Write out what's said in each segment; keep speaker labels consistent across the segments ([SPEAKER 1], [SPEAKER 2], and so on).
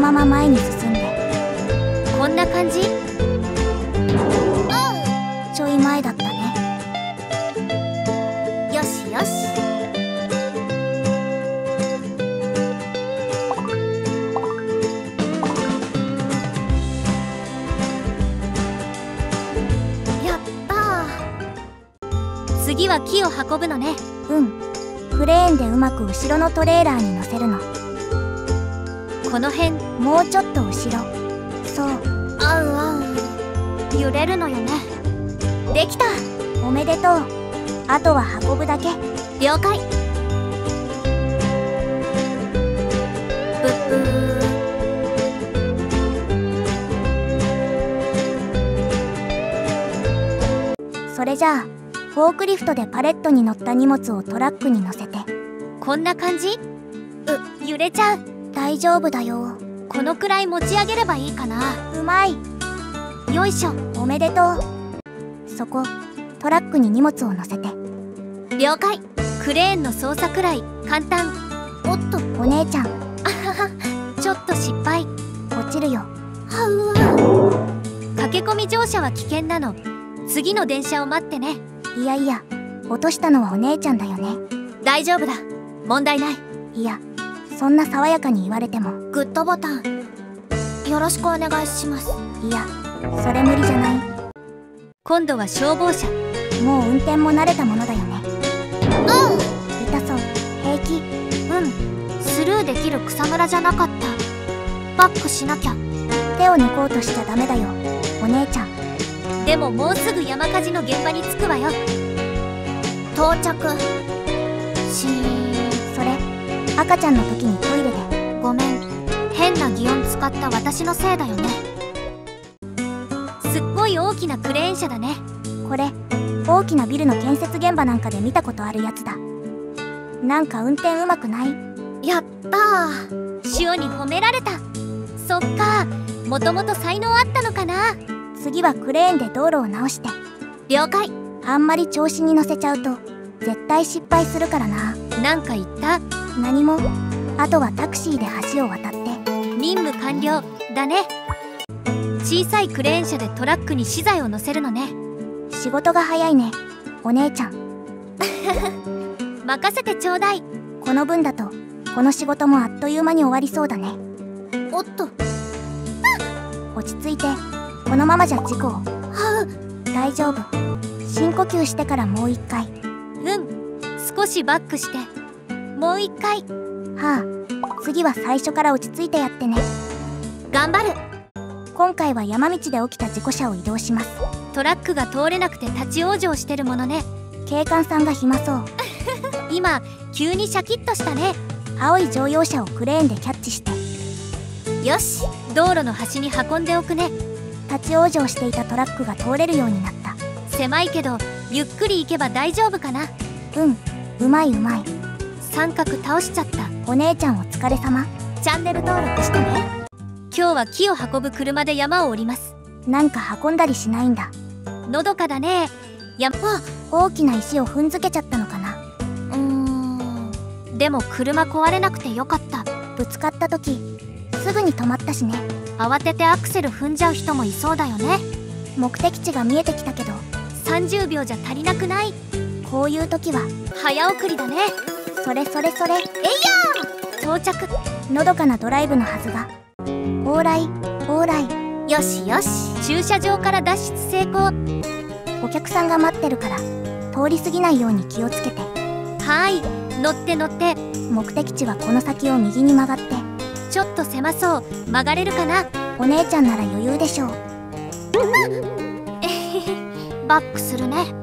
[SPEAKER 1] まま前に進んで。
[SPEAKER 2] こんな感じ？
[SPEAKER 1] ちょい前だったね。
[SPEAKER 2] よしよし。やったー。次は木を運ぶのね。
[SPEAKER 1] うん。クレーンでうまく後ろのトレーラーに乗せるの。
[SPEAKER 2] この辺。
[SPEAKER 1] もうちょっと後ろ。そう。
[SPEAKER 2] あうあう。揺れるのよね。できた。
[SPEAKER 1] おめでとう。あとは運ぶだけ。
[SPEAKER 2] 了解。ブッブ
[SPEAKER 1] ー。それじゃあフォークリフトでパレットに乗った荷物をトラックに乗せて。
[SPEAKER 2] こんな感じ？揺れちゃう。
[SPEAKER 1] 大丈夫だよ。
[SPEAKER 2] このくらい持ち上げればいいかな。
[SPEAKER 1] うまい。
[SPEAKER 2] よいしょ。
[SPEAKER 1] おめでとう。そこ、トラックに荷物を乗せて。
[SPEAKER 2] 了解。クレーンの操作くらい簡単。おっと、
[SPEAKER 1] お姉ちゃん。
[SPEAKER 2] あはは、ちょっと失敗。
[SPEAKER 1] 落ちるよ。
[SPEAKER 2] はうわ。駆け込み乗車は危険なの。次の電車を待ってね。
[SPEAKER 1] いやいや、落としたのはお姉ちゃんだよね。
[SPEAKER 2] 大丈夫だ。問題ない。
[SPEAKER 1] いや、そんな爽やかに言われても。
[SPEAKER 2] グッドボタンよろしくお願いします。
[SPEAKER 1] いや、それ無理じゃない。
[SPEAKER 2] 今度は消防車。
[SPEAKER 1] もう運転も慣れたものだよね。痛そう。平気？
[SPEAKER 2] スルーできる草むらじゃなかった。バックしなきゃ。
[SPEAKER 1] 手を抜こうとしちゃダメだよ、お姉ちゃん。
[SPEAKER 2] でももうすぐ山火事の現場に着くわよ。到着。シーン。
[SPEAKER 1] それ赤ちゃんの時にトイレで。
[SPEAKER 2] ごめん、変な擬音使った私のせいだよね。すっごい大きなクレーン車だね。
[SPEAKER 1] これ大きなビルの建設現場なんかで見たことあるやつだ。なんか運転うまくない？
[SPEAKER 2] やったー。潮に褒められた。そっか、もともと才能あったのかな。
[SPEAKER 1] 次はクレーンで道路を直して。
[SPEAKER 2] 了解。
[SPEAKER 1] あんまり調子に乗せちゃうと絶対失敗するからな。
[SPEAKER 2] なんか言った？
[SPEAKER 1] 何も。あとはタクシーで橋を渡って。
[SPEAKER 2] 任務完了だね。小さいクレーン車でトラックに資材を乗せるのね。
[SPEAKER 1] 仕事が早いね、お姉ちゃん。
[SPEAKER 2] 任せてちょうだい。
[SPEAKER 1] この分だとこの仕事もあっという間に終わりそうだね。
[SPEAKER 2] おっと。
[SPEAKER 1] 落ち着いて。このままじゃ事故を。大丈夫。深呼吸してからもう一回。
[SPEAKER 2] 少しバックして。もう一回。
[SPEAKER 1] 次は最初から落ち着いてやってね。
[SPEAKER 2] 頑張る。
[SPEAKER 1] 今回は山道で起きた事故車を移動します。
[SPEAKER 2] トラックが通れなくて立ち往生してるものね。
[SPEAKER 1] 警官さんが暇そう。
[SPEAKER 2] 今急にシャキッとしたね。
[SPEAKER 1] 青い乗用車をクレーンでキャッチして。
[SPEAKER 2] よし、道路の端に運んでおくね。
[SPEAKER 1] 立ち往生していたトラックが通れるようになった。
[SPEAKER 2] 狭いけどゆっくり行けば大丈夫かな。
[SPEAKER 1] うまいうまい。
[SPEAKER 2] 三角倒しちゃった。
[SPEAKER 1] お姉ちゃんお疲れ様。
[SPEAKER 2] チャンネル登録してね。今日は木を運ぶ車で山を降ります。
[SPEAKER 1] なんか運んだりしないんだ。
[SPEAKER 2] のどかだね。
[SPEAKER 1] 大きな石を踏んづけちゃったのかな。
[SPEAKER 2] でも車壊れなくてよかった。
[SPEAKER 1] ぶつかった時すぐに止まったしね。
[SPEAKER 2] 慌ててアクセル踏んじゃう人もいそうだよね。
[SPEAKER 1] 目的地が見えてきたけど
[SPEAKER 2] 30秒じゃ足りなくない？
[SPEAKER 1] こういう時は
[SPEAKER 2] 早送りだね。
[SPEAKER 1] それ。
[SPEAKER 2] 到着。
[SPEAKER 1] のどかなドライブのはずが。オーライ。
[SPEAKER 2] よしよし。駐車場から脱出成功。
[SPEAKER 1] お客さんが待ってるから通り過ぎないように気をつけて。
[SPEAKER 2] はい、乗って乗って。
[SPEAKER 1] 目的地はこの先を右に曲がって。
[SPEAKER 2] ちょっと狭そう。曲がれるかな。
[SPEAKER 1] お姉ちゃんなら余裕でしょう。
[SPEAKER 2] バックするね。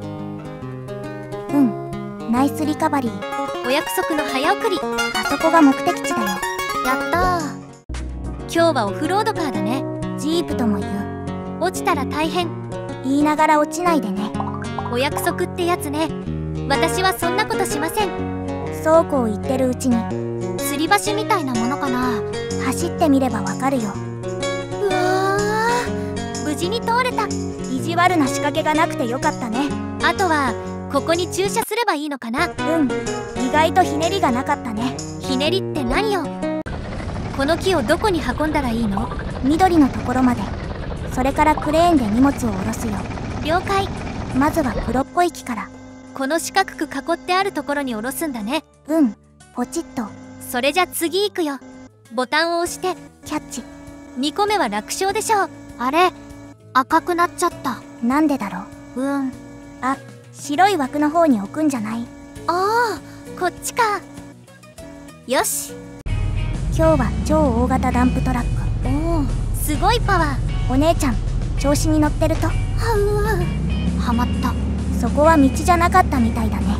[SPEAKER 1] ナイスリカバリー。
[SPEAKER 2] お約束の早送り。
[SPEAKER 1] あそこが目的地だよ。
[SPEAKER 2] やったー。今日はオフロードカーだね。
[SPEAKER 1] ジープとも言う。
[SPEAKER 2] 落ちたら大変。
[SPEAKER 1] 言いながら落ちないでね。
[SPEAKER 2] お約束ってやつね。私はそんなことしません。
[SPEAKER 1] そうこう言ってるうちに
[SPEAKER 2] 吊り橋みたいなものかな。
[SPEAKER 1] 走ってみればわかるよ。
[SPEAKER 2] うわー、無事に通れた。
[SPEAKER 1] 意地悪な仕掛けがなくてよかったね。
[SPEAKER 2] あとはここに駐車すればいいのかな。
[SPEAKER 1] 意外とひねりがなかったね。
[SPEAKER 2] ひねりって何よ。 この木をどこに運んだらいいの？
[SPEAKER 1] 緑のところまで。それからクレーンで荷物を下ろすよ。
[SPEAKER 2] 了解。
[SPEAKER 1] まずは黒っぽい木から。
[SPEAKER 2] この四角く囲ってあるところに下ろすんだね。
[SPEAKER 1] うん、ポチッと。
[SPEAKER 2] それじゃ次行くよ。ボタンを押して。
[SPEAKER 1] キャッチ。
[SPEAKER 2] 2個目は楽勝でしょう。あれ、赤くなっちゃった。
[SPEAKER 1] なんでだろう。あ、白い枠の方に置くんじゃない？
[SPEAKER 2] ああ、こっちか。よし。
[SPEAKER 1] 今日は超大型ダンプトラック。
[SPEAKER 2] おお、すごいパワー。
[SPEAKER 1] お姉ちゃん、調子に乗ってると。
[SPEAKER 2] はまった。
[SPEAKER 1] そこは道じゃなかったみたいだね。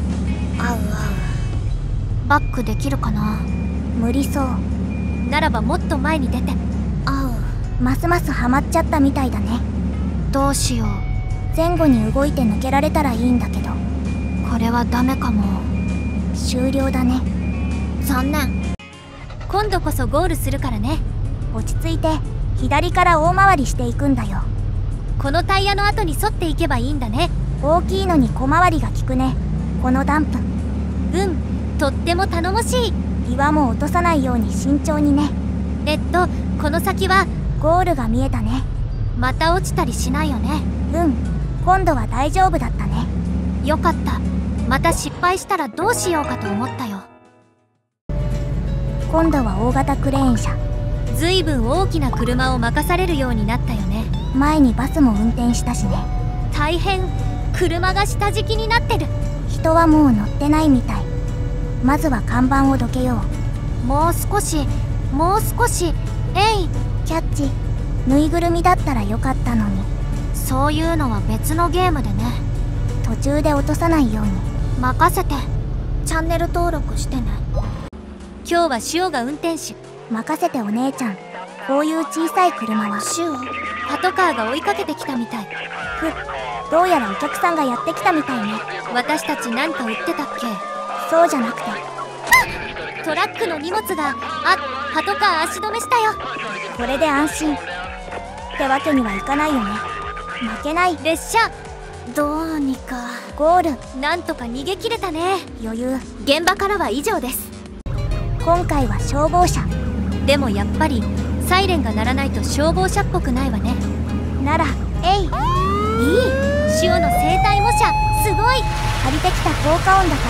[SPEAKER 2] バックできるかな？
[SPEAKER 1] 無理そう。
[SPEAKER 2] ならばもっと前に出て。
[SPEAKER 1] ますますハマっちゃったみたいだね。
[SPEAKER 2] どうしよう。
[SPEAKER 1] 前後に動いて抜けられたらいいんだけど。
[SPEAKER 2] これはダメかも。
[SPEAKER 1] 終了だね。
[SPEAKER 2] 残念。今度こそゴールするからね。
[SPEAKER 1] 落ち着いて、左から大回りしていくんだよ。
[SPEAKER 2] このタイヤの後に沿っていけばいいんだね。
[SPEAKER 1] 大きいのに小回りが利くね、このダンプ。
[SPEAKER 2] とっても頼もしい。
[SPEAKER 1] 岩も落とさないように慎重にね。
[SPEAKER 2] この先は
[SPEAKER 1] ゴールが見えたね。
[SPEAKER 2] また落ちたりしないよね？
[SPEAKER 1] 今度は大丈夫だったね。
[SPEAKER 2] よかった。また失敗したらどうしようかと思ったよ。
[SPEAKER 1] 今度は大型クレーン車。
[SPEAKER 2] ずいぶん大きな車を任されるようになったよね。
[SPEAKER 1] 前にバスも運転したしね。
[SPEAKER 2] 大変。車が下敷きになってる。
[SPEAKER 1] 人はもう乗ってないみたい。まずは看板をどけよう。
[SPEAKER 2] もう少し。
[SPEAKER 1] キャッチ。ぬいぐるみだったらよかったのに。
[SPEAKER 2] そういうのは別のゲームでね。
[SPEAKER 1] 途中で落とさないように。
[SPEAKER 2] 任せて。チャンネル登録してね。今日はシオが運転手。
[SPEAKER 1] 任せてお姉ちゃん。こういう小さい車は。
[SPEAKER 2] シオ、パトカーが追いかけてきたみたい。
[SPEAKER 1] どうやらお客さんがやってきたみたいね。
[SPEAKER 2] 私たち何か売ってたっけ？
[SPEAKER 1] そうじゃなくて。
[SPEAKER 2] トラックの荷物が。パトカー足止めしたよ。
[SPEAKER 1] これで安心ってわけにはいかないよね。負けない。
[SPEAKER 2] 列車。どうにか。
[SPEAKER 1] ゴール。
[SPEAKER 2] なんとか逃げ切れたね。
[SPEAKER 1] 余裕。
[SPEAKER 2] 現場からは以上です。
[SPEAKER 1] 今回は消防車。
[SPEAKER 2] でもやっぱりサイレンが鳴らないと消防車っぽくないわね。
[SPEAKER 1] なら、いい。
[SPEAKER 2] シオの声帯模写、すごい。
[SPEAKER 1] 借りてきた効果音だから。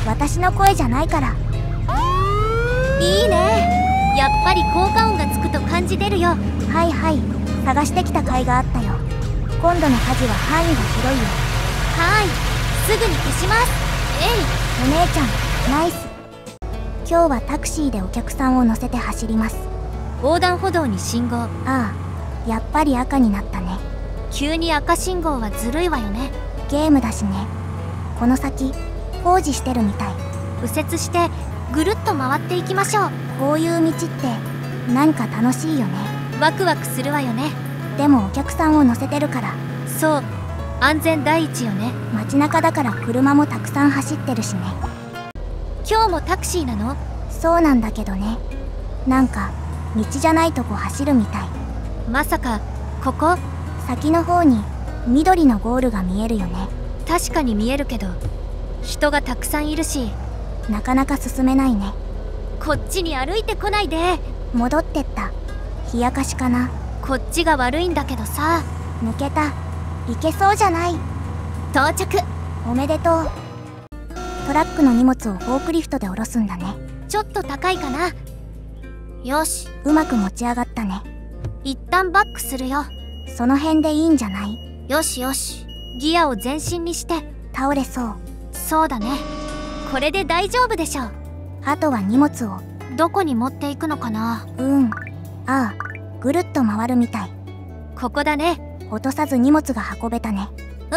[SPEAKER 1] 私の声じゃないから。
[SPEAKER 2] いいね。やっぱり効果音がつくと感じ出るよ。
[SPEAKER 1] はいはい、探してきた甲斐があったよ。今度の火事は範囲が広いよ。
[SPEAKER 2] すぐに消します。
[SPEAKER 1] お姉ちゃん、ナイス。今日はタクシーでお客さんを乗せて走ります。
[SPEAKER 2] 横断歩道に信号。
[SPEAKER 1] やっぱり赤になったね。
[SPEAKER 2] 急に赤信号はずるいわよね。
[SPEAKER 1] ゲームだしね。この先工事してるみたい。
[SPEAKER 2] 右折してぐるっと回っていきましょう。
[SPEAKER 1] こういう道ってなんか楽しいよね。
[SPEAKER 2] ワクワクするわよね。
[SPEAKER 1] でもお客さんを乗せてるから。
[SPEAKER 2] そう、安全第一よね。
[SPEAKER 1] 街中だから車もたくさん走ってるしね。
[SPEAKER 2] 今日もタクシーなの？
[SPEAKER 1] そうなんだけどね。なんか道じゃないとこ走るみたい。
[SPEAKER 2] まさかここ？
[SPEAKER 1] 先の方に緑のゴールが見えるよね。
[SPEAKER 2] 確かに見えるけど人がたくさんいるし
[SPEAKER 1] なかなか進めないね。
[SPEAKER 2] こっちに歩いてこないで。
[SPEAKER 1] 戻ってった。冷やかしかな。
[SPEAKER 2] こっちが悪いんだけどさ。
[SPEAKER 1] 抜けた。いけそうじゃない。
[SPEAKER 2] 到着。
[SPEAKER 1] おめでとう。トラックの荷物をフォークリフトで下ろすんだね。
[SPEAKER 2] ちょっと高いかな。よし。
[SPEAKER 1] うまく持ち上がったね。
[SPEAKER 2] 一旦バックするよ。
[SPEAKER 1] その辺でいいんじゃない？
[SPEAKER 2] よし。ギアを全身にして。
[SPEAKER 1] 倒れそう。
[SPEAKER 2] そうだね。これで大丈夫でしょう。
[SPEAKER 1] あとは荷物を。
[SPEAKER 2] どこに持っていくのかな？
[SPEAKER 1] ぐるっと回るみたい。
[SPEAKER 2] ここだね。
[SPEAKER 1] 落とさず荷物が運べたね。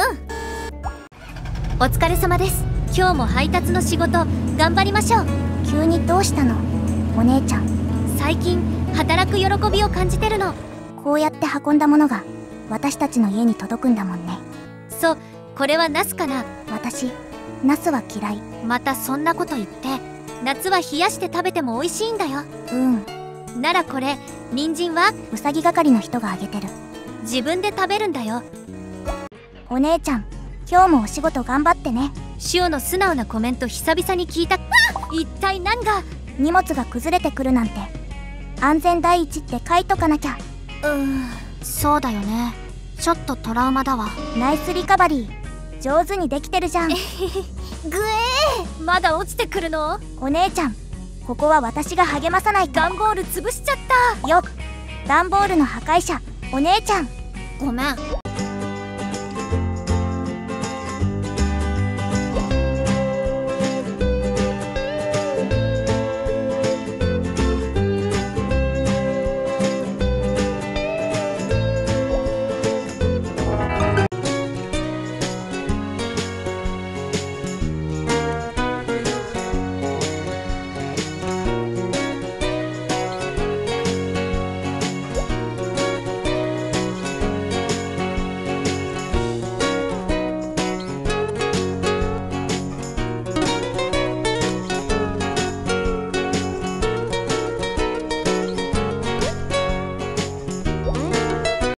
[SPEAKER 2] お疲れ様です。今日も配達の仕事頑張りましょう。
[SPEAKER 1] 急にどうしたの？お姉ちゃん。
[SPEAKER 2] 最近働く喜びを感じてるの。
[SPEAKER 1] こうやって運んだものが私たちの家に届くんだもんね。
[SPEAKER 2] そう、これはナスかな。
[SPEAKER 1] 私ナスは嫌い。
[SPEAKER 2] またそんなこと言って。夏は冷やして食べても美味しいんだよ。ならこれ人参は
[SPEAKER 1] うさぎ係の人があげてる。
[SPEAKER 2] 自分で食べるんだよ。
[SPEAKER 1] お姉ちゃん、今日もお仕事頑張ってね。
[SPEAKER 2] シオの素直なコメント久々に聞いた。一体何が？
[SPEAKER 1] 荷物が崩れてくるなんて。 安全第一って書いとかなきゃ。
[SPEAKER 2] そうだよね。ちょっとトラウマだわ。
[SPEAKER 1] ナイスリカバリー。上手にできてるじゃん。
[SPEAKER 2] ぐまだ落ちてくるの？
[SPEAKER 1] お姉ちゃん、ここは私が励まさないと。
[SPEAKER 2] 段ボール潰しちゃった
[SPEAKER 1] よっ、段ボールの破壊者、お姉ちゃん。
[SPEAKER 2] ごめん。